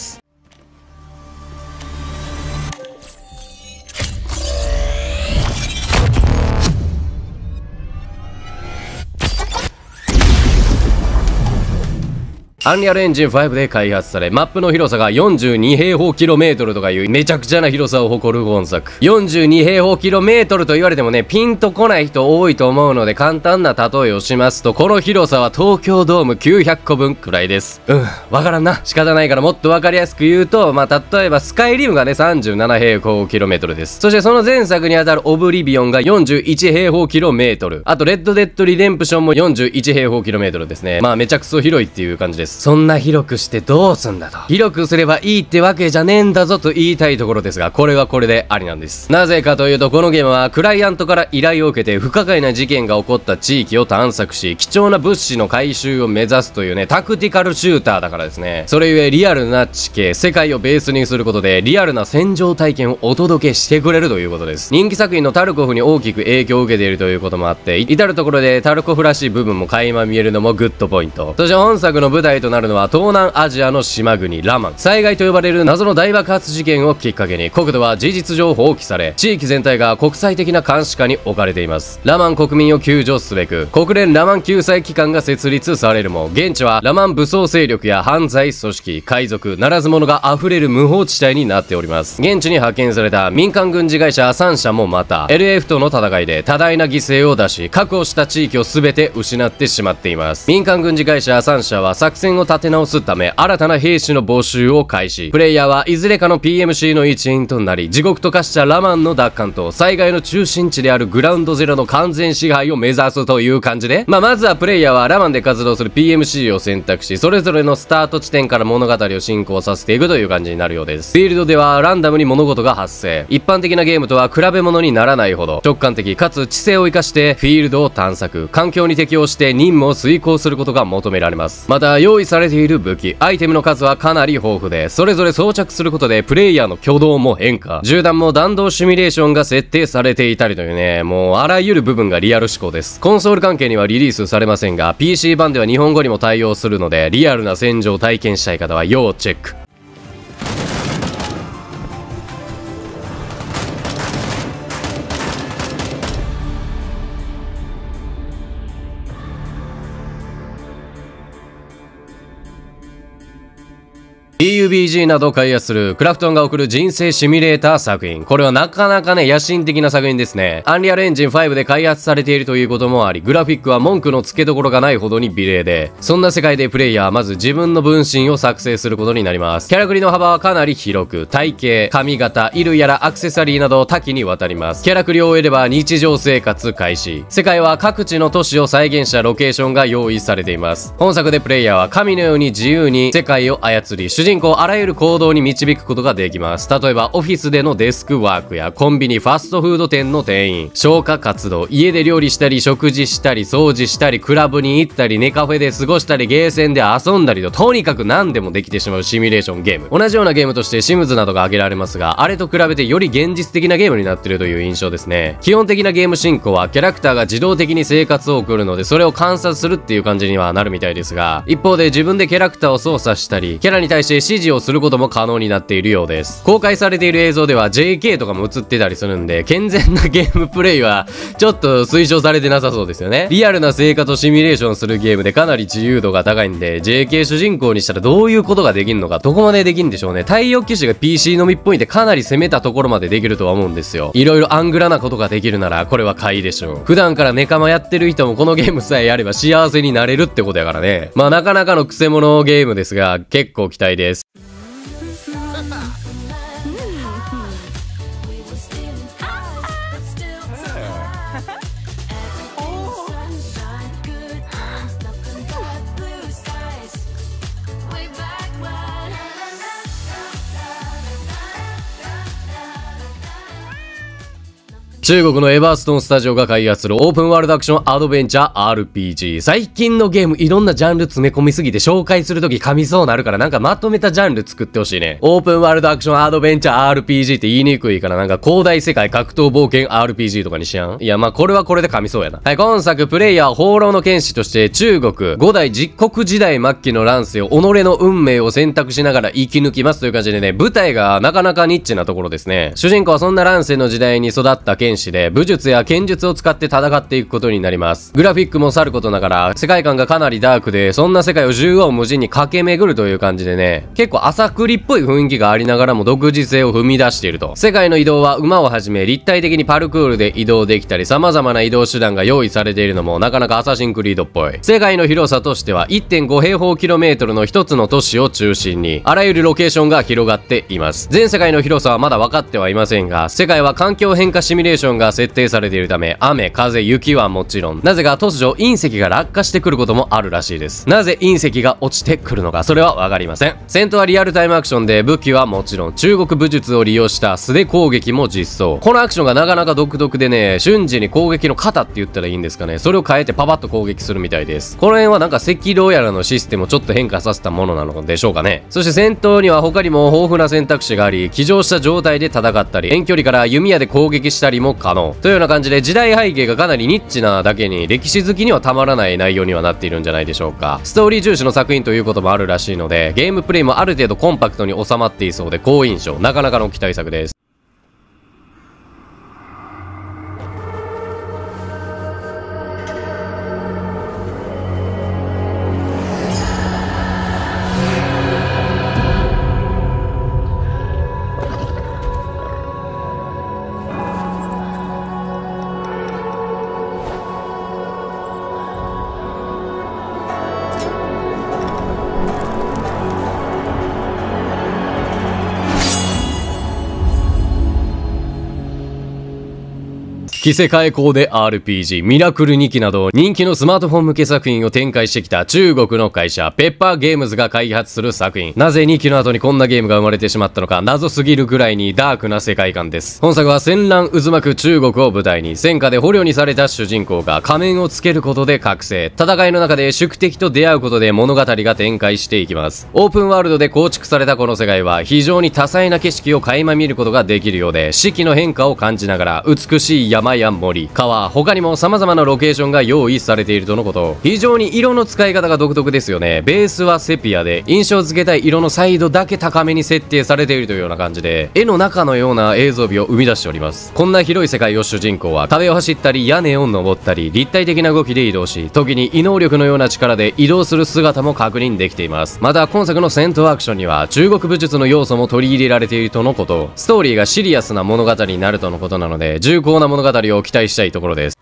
[SPEAKER 1] アンリアルエンジンファイブで開発され、マップの広さがよんじゅうにへいほうキロメートルとかいうめちゃくちゃな広さを誇る本作。よんじゅうにへいほうキロメートルと言われてもね、ピンとこない人多いと思うので、簡単な例えをしますと、この広さは東京ドームきゅうひゃっこぶんくらいです。うん、わからんな。仕方ないからもっとわかりやすく言うと、まあ、例えばスカイリムがね、さんじゅうななへいほうキロメートルです。そしてその前作にあたるオブリビオンがよんじゅういちへいほうキロメートル。あと、レッドデッドリデンプションもよんじゅういちへいほうキロメートルですね。まあ、めちゃくそ広いっていう感じです。そんな広くしてどうすんだと。広くすればいいってわけじゃねえんだぞと言いたいところですが、これはこれでありなんです。なぜかというと、このゲームはクライアントから依頼を受けて不可解な事件が起こった地域を探索し、貴重な物資の回収を目指すというね、タクティカルシューターだからですね。それゆえリアルな地形、世界をベースにすることでリアルな戦場体験をお届けしてくれるということです。人気作品のタルコフに大きく影響を受けているということもあって、至るところでタルコフらしい部分も垣間見えるのもグッドポイント。そして本作の舞台となるのは東南アジアの島国ラマン。災害と呼ばれる謎の大爆発事件をきっかけに国土は事実上放棄され、地域全体が国際的な監視下に置かれています。ラマン国民を救助すべく国連ラマン救済機関が設立されるも、現地はラマン武装勢力や犯罪組織、海賊ならず者が溢れる無法地帯になっております。現地に派遣された民間軍事会社さんしゃもまた エルエフ との戦いで多大な犠牲を出し、確保した地域を全て失ってしまっています。民間軍事会社さんしゃは作戦を立て直すため新たな兵士の募集を開始。プレイヤーはいずれかの ピーエムシー の一員となり、地獄と化したラマンの奪還と災害の中心地であるグラウンドゼロの完全支配を目指すという感じで、まあ、まずはプレイヤーはラマンで活動する ピーエムシー を選択し、それぞれのスタート地点から物語を進行させていくという感じになるようです。フィールドではランダムに物事が発生。一般的なゲームとは比べ物にならないほど直感的かつ知性を生かしてフィールドを探索、環境に適応して任務を遂行することが求められます。また用用意されている武器、アイテムの数はかなり豊富で、それぞれ装着することでプレイヤーの挙動も変化、銃弾も弾道シミュレーションが設定されていたりというね、もうあらゆる部分がリアル思考です。コンソール関係にはリリースされませんが、ピーシー 版では日本語にも対応するので、リアルな戦場を体験したい方は要チェック。ピーユービージー などを開発するクラフトンが送る人生シミュレーター作品。これはなかなかね、野心的な作品ですね。アンリアルエンジンファイブで開発されているということもあり、グラフィックは文句のつけどころがないほどに美麗で、そんな世界でプレイヤーはまず自分の分身を作成することになります。キャラクリの幅はかなり広く、体型、髪型、衣類やらアクセサリーなど多岐にわたります。キャラクリを終えれば日常生活開始。世界は各地の都市を再現したロケーションが用意されています。本作でプレイヤーは神のように自由に世界を操り、主人公あらゆる行動に導くことができます。例えばオフィスでのデスクワークやコンビニファストフード店の店員、消火活動、家で料理したり食事したり掃除したりクラブに行ったりネカフェで過ごしたりゲーセンで遊んだりと、とにかく何でもできてしまうシミュレーションゲーム。同じようなゲームとしてシムズなどが挙げられますが、あれと比べてより現実的なゲームになっているという印象ですね。基本的なゲーム進行はキャラクターが自動的に生活を送るので、それを観察するっていう感じにはなるみたいですが、一方で自分でキャラクターを操作したりキャラに対して指示をすることも可能になっているようです。公開されている映像では ジェーケー とかも映ってたりするんで、健全なゲームプレイはちょっと推奨されてなさそうですよね。リアルな生活をシミュレーションするゲームでかなり自由度が高いんで、 ジェーケー 主人公にしたらどういうことができるのか、どこまでできるんでしょうね。太陽騎士が ピーシー のみっぽいんでかなり攻めたところまでできるとは思うんですよ。いろいろアングラなことができるならこれは買いでしょう。普段からネカマやってる人もこのゲームさえやれば幸せになれるってことやからね。まあなかなかのクセモノゲームですが、結構期待です。中国のエバーストンスタジオが開発するオープンワールドアクションアドベンチャー アールピージー。最近のゲームいろんなジャンル詰め込みすぎて紹介するとき噛みそうなるから、なんかまとめたジャンル作ってほしいね。オープンワールドアクションアドベンチャー アールピージー って言いにくいから、なんか広大世界格闘冒険 アールピージー とかにしやん。いやまあこれはこれで噛みそうやな。はい、今作プレイヤーは放浪の剣士として中国五代実国時代末期の乱世を己の運命を選択しながら生き抜きますという感じでね、舞台がなかなかニッチなところですね。主人公はそんな乱世の時代に育った剣士で、武術や剣術を使って戦っていくことになります。グラフィックもさることながら世界観がかなりダークで、そんな世界を縦横無尽に駆け巡るという感じでね、結構朝栗っぽい雰囲気がありながらも独自性を踏み出していると。世界の移動は馬をはじめ立体的にパルクールで移動できたり、様々な移動手段が用意されているのもなかなかアサシンクリードっぽい。世界の広さとしては いってんご 平方キロメートルの一つの都市を中心にあらゆるロケーションが広がっています。全世界の広さはまだ分かってはいませんが、世界は環境変化シミュレーションが設定されているため、雨、風、雪はもちろん、なぜか突如隕石が落下してくることもあるらしいです。なぜ隕石が落ちてくるのか、それは分かりません。戦闘はリアルタイムアクションで、武器はもちろん中国武術を利用した素手攻撃も実装。このアクションがなかなか独特でね、瞬時に攻撃の型って言ったらいいんですかね、それを変えてパパッと攻撃するみたいです。この辺はなんか赤狼やらのシステムをちょっと変化させたものなのでしょうかね。そして戦闘には他にも豊富な選択肢があり、騎乗した状態で戦ったり遠距離から弓矢で攻撃したりも可能というような感じで、時代背景がかなりニッチなだけに歴史好きにはたまらない内容にはなっているんじゃないでしょうか。ストーリー重視の作品ということもあるらしいので、ゲームプレイもある程度コンパクトに収まっていそうで好印象、なかなかの期待作です。 着せ替えコーデ アールピージー、ミラクルにきなど人気のスマートフォン向け作品を展開してきた中国の会社ペッパーゲームズが開発する作品。なぜにきの後にこんなゲームが生まれてしまったのか謎すぎるぐらいにダークな世界観です。本作は戦乱渦巻く中国を舞台に戦火で捕虜にされた主人公が仮面をつけることで覚醒、戦いの中で宿敵と出会うことで物語が展開していきます。オープンワールドで構築されたこの世界は非常に多彩な景色を垣間見ることができるようで、四季の変化を感じながら美しい山や森、川、他にも様々なロケーションが用意されているとのこと。非常に色の使い方が独特ですよね。ベースはセピアで印象付けたい色の彩度だけ高めに設定されているというような感じで、絵の中のような映像美を生み出しております。こんな広い世界を主人公は壁を走ったり屋根を登ったり立体的な動きで移動し、時に異能力のような力で移動する姿も確認できています。また今作の戦闘アクションには中国武術の要素も取り入れられているとのこと。ストーリーがシリアスな物語になるとのことなので重厚な物語を期待したいところです。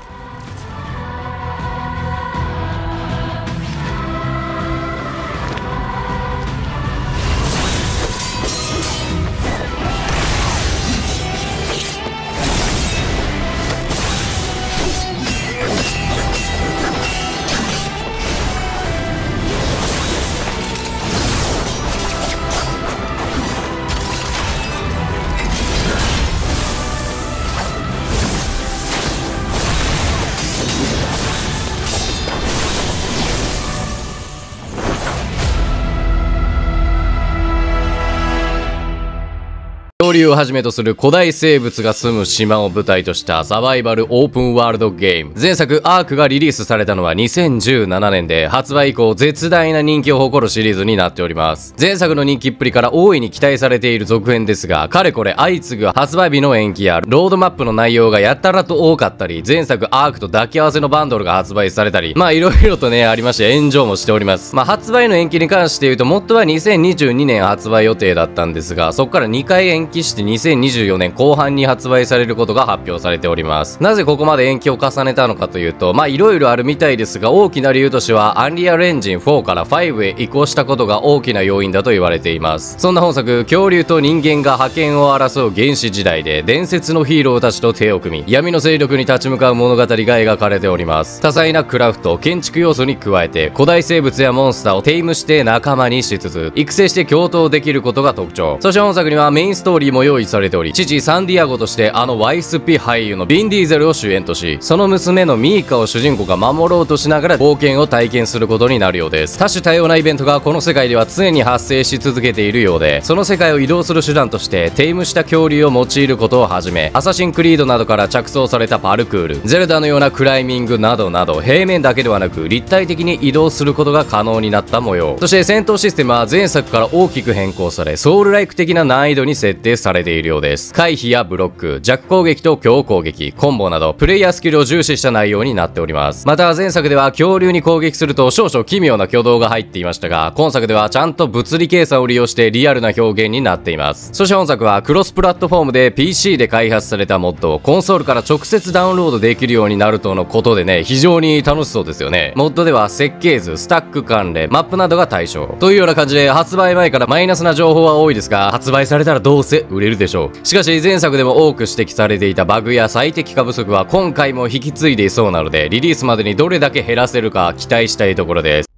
[SPEAKER 1] 恐竜をはじめとする古代生物が住む島を舞台としたサバイバルオープンワールドゲーム。前作アークがリリースされたのはにせんじゅうななねんで、発売以降絶大な人気を誇るシリーズになっております。前作の人気っぷりから大いに期待されている続編ですが、かれこれ相次ぐ発売日の延期やロードマップの内容がやたらと多かったり、前作アークと抱き合わせのバンドルが発売されたり、まあいろいろとねありまして炎上もしております。まあ発売の延期に関して言うと、元はにせんにじゅうにねん発売予定だったんですが、そこからにかい延期してにせんにじゅうよねんこう半に発売されることが発表されております。なぜここまで延期を重ねたのかというと、まあいろいろあるみたいですが、大きな理由としてはアンリアルエンジンフォーからファイブへ移行したことが大きな要因だと言われています。そんな本作、恐竜と人間が覇権を争う原始時代で伝説のヒーローたちと手を組み、闇の勢力に立ち向かう物語が描かれております。多彩なクラフト、建築要素に加えて古代生物やモンスターをテイムして仲間にしつつ育成して共闘できることが特徴。そして本作にはメインストーリーも用意されており、父サンディアゴとしてあのワイスピ俳優のビン・ディーゼルを主演とし、その娘のミーカを主人公が守ろうとしながら冒険を体験することになるようです。多種多様なイベントがこの世界では常に発生し続けているようで、その世界を移動する手段としてテイムした恐竜を用いることをはじめ、アサシンクリードなどから着想されたパルクール、ゼルダのようなクライミングなどなど、平面だけではなく立体的に移動することが可能になった模様。そして戦闘システムは前作から大きく変更され、ソウルライク的な難易度に設定されているようです。回避やブロック、弱攻撃と強攻撃、コンボなどプレイヤースキルを重視した内容になっております。また前作では恐竜に攻撃すると少々奇妙な挙動が入っていましたが、今作ではちゃんと物理計算を利用してリアルな表現になっています。そして本作はクロスプラットフォームで ピーシー で開発されたモッドをコンソールから直接ダウンロードできるようになるとのことでね、非常に楽しそうですよね。モッドでは設計図、スタック関連、マップなどが対象というような感じで、発売前からマイナスな情報は多いですが、発売されたらどうせ売れるでしょう。しかし前作でも多く指摘されていたバグや最適化不足は今回も引き継いでいそうなので、リリースまでにどれだけ減らせるか期待したいところです。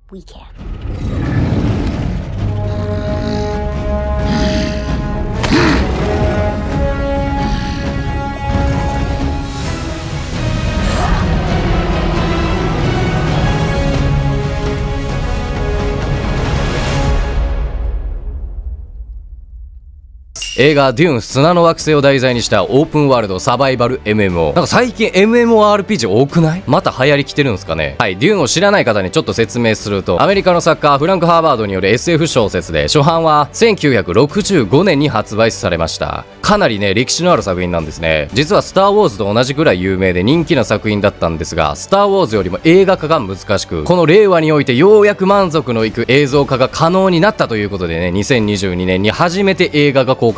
[SPEAKER 1] 映画デューン砂の惑星を題材にしたオープンワールドサバイバル エムエムオー。 なんか最近 エムエムオーアールピージー 多くない？また流行りきてるんですかね。はい、デューンを知らない方にちょっと説明すると、アメリカの作家フランク・ハーバードによる エスエフ 小説で、初版はせんきゅうひゃくろくじゅうごねんに発売されました。かなりね歴史のある作品なんですね。実はスター・ウォーズと同じくらい有名で人気な作品だったんですが、スター・ウォーズよりも映画化が難しく、この令和においてようやく満足のいく映像化が可能になったということでね、にせんにじゅうにねんに初めて映画が公開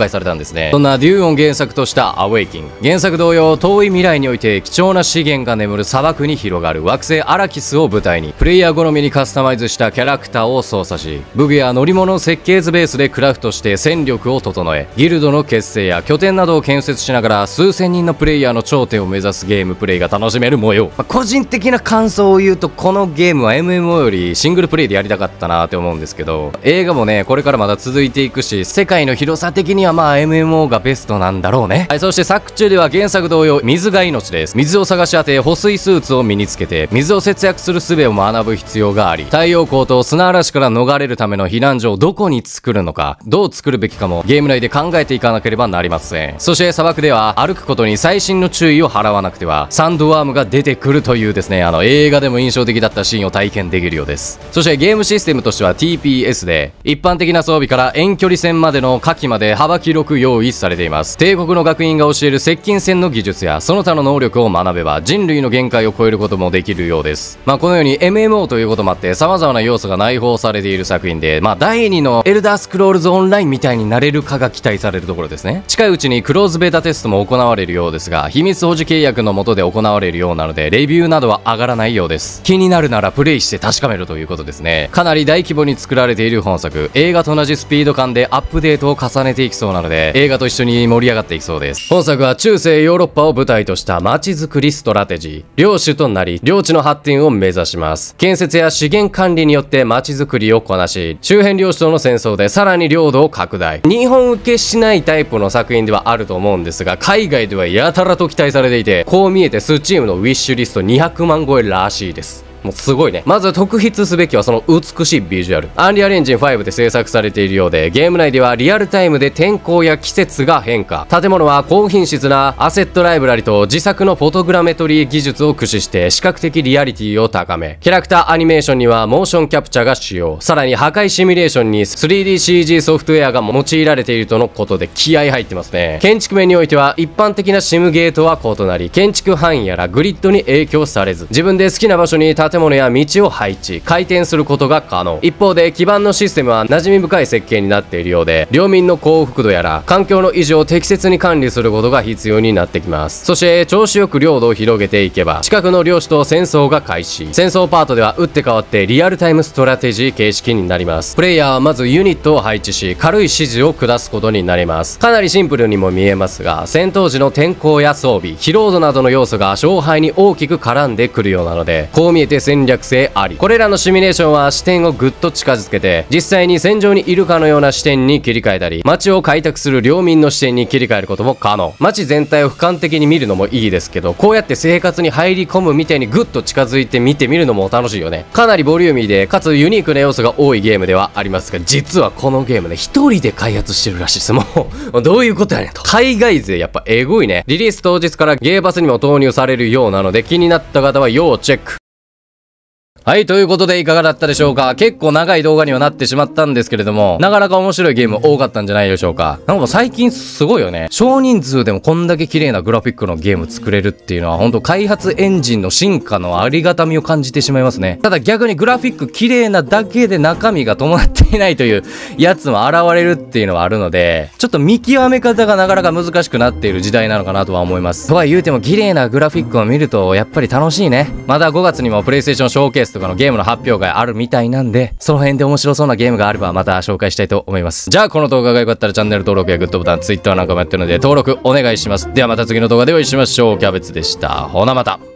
[SPEAKER 1] 開されたんですね。そんなデューンを原作としたアウェイキング。原作同様、遠い未来において貴重な資源が眠る砂漠に広がる惑星アラキスを舞台に、プレイヤー好みにカスタマイズしたキャラクターを操作し、武具や乗り物設計図ベースでクラフトして戦力を整え、ギルドの結成や拠点などを建設しながら数千人のプレイヤーの頂点を目指すゲームプレイが楽しめる模様。まあ、個人的な感想を言うと、このゲームは エムエムオー よりシングルプレイでやりたかったなって思うんですけど、映画もねこれからまだ続いていくし、世界の広さ的にはまあ エムエムオー がベストなんだろうね。はい、そして作中では原作同様、水が命です。水を探し当て保水スーツを身につけて水を節約する術を学ぶ必要があり、太陽光と砂嵐から逃れるための避難所をどこに作るのか、どう作るべきかもゲーム内で考えていかなければなりません。そして砂漠では歩くことに細心の注意を払わなくてはサンドワームが出てくるというですね、あの映画でも印象的だったシーンを体験できるようです。そしてゲームシステムとしては ティーピーエス で、一般的な装備から遠距離戦までの火器まで幅広く用意されています。帝国の学院が教える接近戦の技術やその他の能力を学べば人類の限界を超えることもできるようです。まあこのように エムエムオー ということもあって様々な要素が内包されている作品で、まあだいにのエルダースクロールズオンラインみたいになれるかが期待されるところですね。近いうちにクローズベータテストも行われるようですが、秘密保持契約の下で行われるようなのでレビューなどは上がらないようです。気になるならプレイして確かめるということですね。かなり大規模に作られている本作、映画と同じスピード感でアップデートを重ねていきそうなので、映画と一緒に盛り上がっていきそうです。本作は中世ヨーロッパを舞台とした街づくりストラテジー、領主となり領地の発展を目指します。建設や資源管理によって街づくりをこなし、周辺領主との戦争でさらに領土を拡大。日本受けしないタイプの作品ではあると思うんですが、海外ではやたらと期待されていて、こう見えてスチームのウィッシュリストにひゃくまん超えらしいです。もうすごいね。まず特筆すべきはその美しいビジュアル。アンリアルエンジンファイブで制作されているようで、ゲーム内ではリアルタイムで天候や季節が変化。建物は高品質なアセットライブラリと自作のフォトグラメトリー技術を駆使して視覚的リアリティを高め、キャラクターアニメーションにはモーションキャプチャーが使用。さらに破壊シミュレーションに スリーディーシージー ソフトウェアが用いられているとのことで気合入ってますね。建築面においては一般的なシムゲーとは異なり、建築範囲やらグリッドに影響されず、自分で好きな場所に建物や道を配置回転することが可能。一方で基盤のシステムは馴染み深い設計になっているようで、領民の幸福度やら環境の維持を適切に管理することが必要になってきます。そして調子よく領土を広げていけば近くの領主と戦争が開始。戦争パートでは打って変わってリアルタイムストラテジー形式になります。プレイヤーはまずユニットを配置し軽い指示を下すことになります。かなりシンプルにも見えますが、戦闘時の天候や装備、疲労度などの要素が勝敗に大きく絡んでくるようなので、こう見えて戦略性あり。これらのシミュレーションは視点をぐっと近づけて、実際に戦場にいるかのような視点に切り替えたり、街を開拓する領民の視点に切り替えることも可能。街全体を俯瞰的に見るのもいいですけど、こうやって生活に入り込むみたいにぐっと近づいて見てみるのも楽しいよね。かなりボリューミーでかつユニークな要素が多いゲームではありますが、実はこのゲームね一人で開発してるらしいです。もうどういうことやねんと。海外勢やっぱエゴいね。リリース当日からゲーパスにも投入されるようなので、気になった方は要チェック。はい、ということでいかがだったでしょうか。結構長い動画にはなってしまったんですけれども、なかなか面白いゲーム多かったんじゃないでしょうか。なんか最近すごいよね。少人数でもこんだけ綺麗なグラフィックのゲーム作れるっていうのは、本当開発エンジンの進化のありがたみを感じてしまいますね。ただ逆にグラフィック綺麗なだけで中身が伴っていないというやつも現れるっていうのはあるので、ちょっと見極め方がなかなか難しくなっている時代なのかなとは思います。とは言うても綺麗なグラフィックを見るとやっぱり楽しいね。まだごがつにもプレイステーションショーケースとかのゲームの発表会あるみたいなんで、その辺で面白そうなゲームがあればまた紹介したいと思います。じゃあこの動画が良かったらチャンネル登録やグッドボタン、Twitter なんかもやってるので登録お願いします。ではまた次の動画でお会いしましょう。キャベツでした。ほなまた。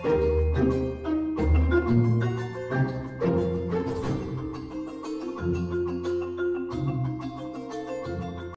[SPEAKER 3] うん。